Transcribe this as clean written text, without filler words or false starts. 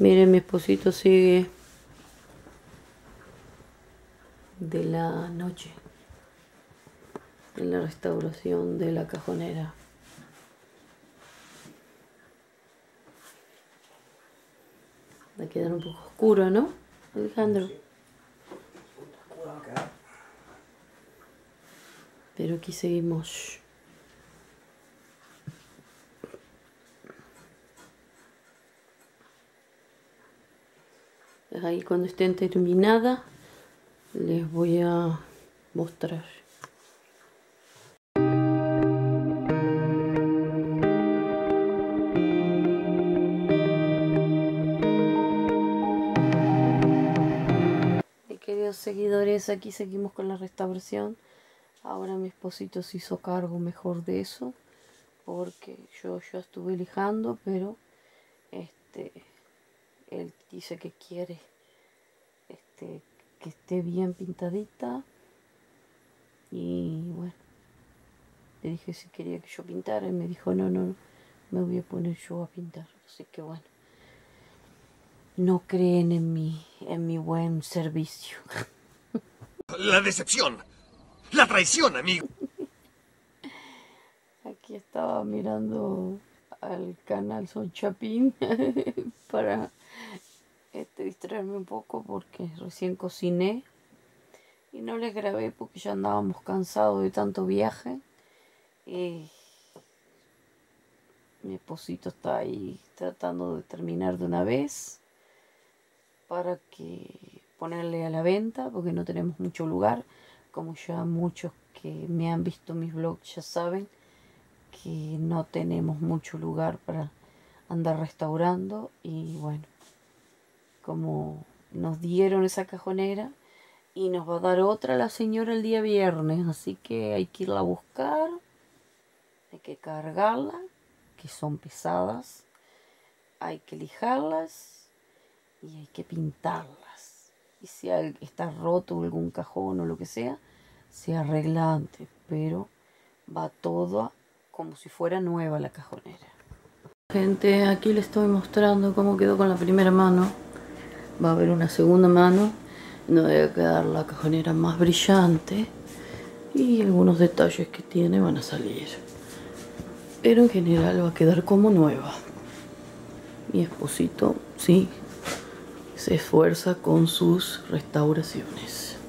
Miren, mi esposito sigue de la noche en la restauración de la cajonera. Va a quedar un poco oscuro, ¿no, Alejandro? Sí. Oscuro va a quedar. Pero aquí seguimos. Ahí cuando estén terminadas les voy a mostrar. Queridos seguidores, aquí seguimos con la restauración. Ahora mi esposito se hizo cargo mejor de eso, porque yo estuve lijando, pero él dice que quiere que esté bien pintadita. Y bueno, le dije si quería que yo pintara y me dijo no, me voy a poner yo a pintar. Así que bueno, no creen en mi buen servicio. La decepción, la traición, amigo. Aquí estaba mirando al canal Son Chapín para distraerme un poco porque recién cociné y no les grabé porque ya andábamos cansados de tanto viaje. Y mi esposito está ahí tratando de terminar de una vez para que ponerle a la venta porque no tenemos mucho lugar. Como ya muchos que me han visto mis vlogs ya saben que no tenemos mucho lugar para andar restaurando. Y bueno, como nos dieron esa cajonera y nos va a dar otra la señora el día viernes, así que hay que irla a buscar, hay que cargarla, que son pesadas, hay que lijarlas y hay que pintarlas. Y si está roto algún cajón o lo que sea, se arregla antes, pero va todo como si fuera nueva la cajonera. Gente, aquí les estoy mostrando cómo quedó con la primera mano. Va a haber una segunda mano, donde debe quedar la cajonera más brillante y algunos detalles que tiene van a salir. Pero en general va a quedar como nueva. Mi esposito, sí, se esfuerza con sus restauraciones.